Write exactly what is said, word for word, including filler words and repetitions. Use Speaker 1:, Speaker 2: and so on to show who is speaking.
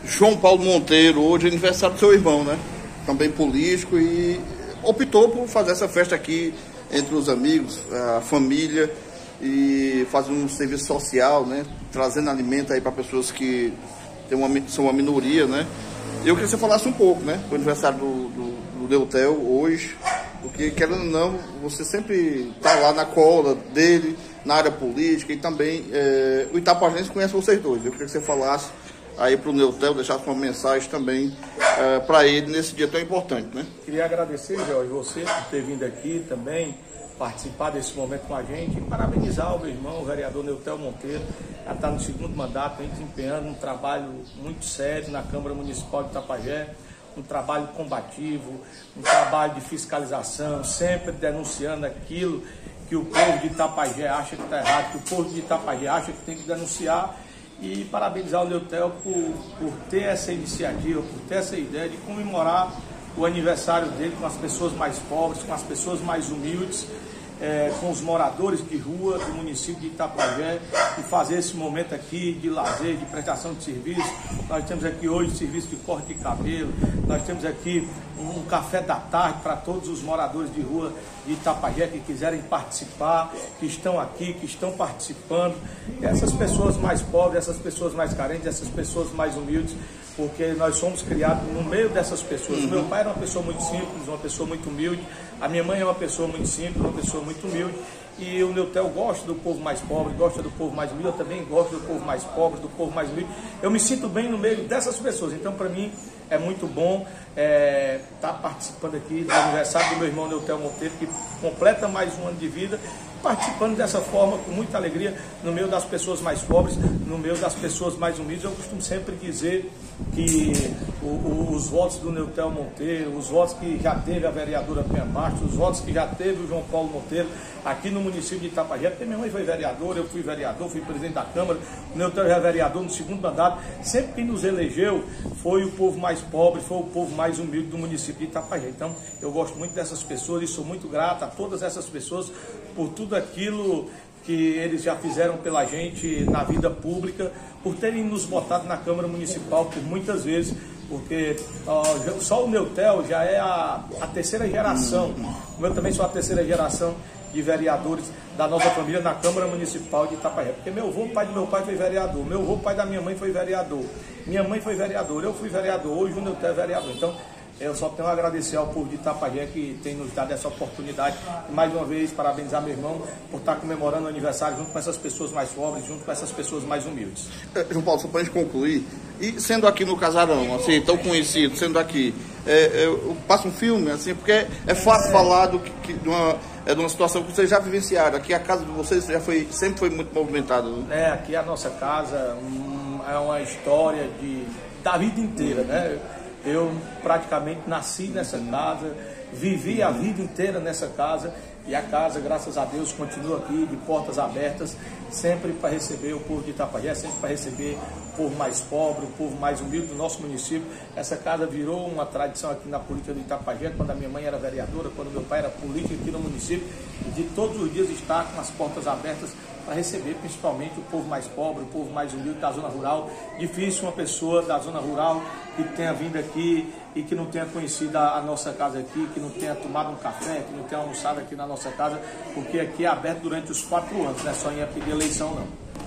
Speaker 1: João Paulo Monteiro, hoje é aniversário do seu irmão, né? Também político, e optou por fazer essa festa aqui entre os amigos, a família, e fazer um serviço social, né? Trazendo alimento aí para pessoas que tem uma, são uma minoria, né? Eu queria que você falasse um pouco, né? Do aniversário do, do, do Neutel hoje, porque, querendo ou não, você sempre está lá na cola dele, na área política, e também é, o Itapajense conhece vocês dois. Eu queria que você falasse aí para o Neutel, deixasse uma mensagem também é, para ele nesse dia tão importante, né?
Speaker 2: Queria agradecer, Jorge, você por ter vindo aqui também, participar desse momento com a gente, e parabenizar o meu irmão, o vereador Neutel Monteiro, já está no segundo mandato, vem desempenhando um trabalho muito sério na Câmara Municipal de Itapajé, um trabalho combativo, um trabalho de fiscalização, sempre denunciando aquilo que o povo de Itapajé acha que está errado, que o povo de Itapajé acha que tem que denunciar, e parabenizar o Neutel por, por ter essa iniciativa, por ter essa ideia de comemorar o aniversário dele com as pessoas mais pobres, com as pessoas mais humildes, é, com os moradores de rua do município de Itapajé, e fazer esse momento aqui de lazer, de prestação de serviço. Nós temos aqui hoje serviço de corte de cabelo, nós temos aqui um café da tarde para todos os moradores de rua de Itapajé que quiserem participar, que estão aqui, que estão participando. E essas pessoas mais pobres, essas pessoas mais carentes, essas pessoas mais humildes, porque nós somos criados no meio dessas pessoas. Uhum. Meu pai era uma pessoa muito simples, uma pessoa muito humilde, a minha mãe é uma pessoa muito simples, uma pessoa muito humilde, e o Neutel gosta do povo mais pobre, gosta do povo mais humilde, eu também gosto do povo mais pobre, do povo mais humilde. Eu me sinto bem no meio dessas pessoas, então para mim é muito bom estar é, tá participando aqui do aniversário do meu irmão Neutel Monteiro, que completa mais um ano de vida, participando dessa forma, com muita alegria, no meio das pessoas mais pobres, no meio das pessoas mais humildes. Eu costumo sempre dizer que o, o, os votos do Neutel Monteiro, os votos que já teve a vereadora Penha Bastos, os votos que já teve o João Paulo Monteiro aqui no município de Itapajé, porque minha mãe foi vereadora, eu fui vereador, fui presidente da Câmara, o Neutel já é vereador no segundo mandato. Sempre quem nos elegeu foi o povo mais pobre, foi o povo mais humilde do município de Itapajé. Então eu gosto muito dessas pessoas e sou muito grato a todas essas pessoas por tudo aquilo que eles já fizeram pela gente na vida pública, por terem nos botado na Câmara Municipal por muitas vezes, porque ó, só o Neutel já é a, a terceira geração, eu também sou a terceira geração de vereadores da nossa família na Câmara Municipal de Itapajé, porque meu avô, pai do meu pai foi vereador, meu avô, pai da minha mãe foi vereador, minha mãe foi vereadora, eu fui vereador, hoje o Neutel é vereador. Então eu só tenho a agradecer ao povo de Itapajé que tem nos dado essa oportunidade. Mais uma vez, parabenizar meu irmão por estar comemorando o aniversário junto com essas pessoas mais pobres, junto com essas pessoas mais humildes.
Speaker 1: É, João Paulo, só para a gente concluir, e sendo aqui no Casarão, assim, tão conhecido, sendo aqui, é, é, passa um filme, assim, porque é fácil é. falar do que, que, de, uma, é, de uma situação que vocês já vivenciaram. Aqui a casa de vocês já foi, sempre foi muito movimentada. Né?
Speaker 2: É, aqui a nossa casa um, é uma história de, da vida inteira, né? Eu praticamente nasci nessa casa, vivi a vida inteira nessa casa, e a casa, graças a Deus, continua aqui de portas abertas, sempre para receber o povo de Itapajé, sempre para receber o povo mais pobre, o povo mais humilde do nosso município. Essa casa virou uma tradição aqui na política do Itapajé, quando a minha mãe era vereadora, quando meu pai era político aqui no município, de todos os dias estar com as portas abertas para receber principalmente o povo mais pobre, o povo mais humilde da zona rural. Difícil uma pessoa da zona rural que tenha vindo aqui e que não tenha conhecido a, a nossa casa aqui, que não tenha tomado um café, que não tenha almoçado aqui na nossa casa, porque aqui é aberto durante os quatro anos, não é só em época de eleição não.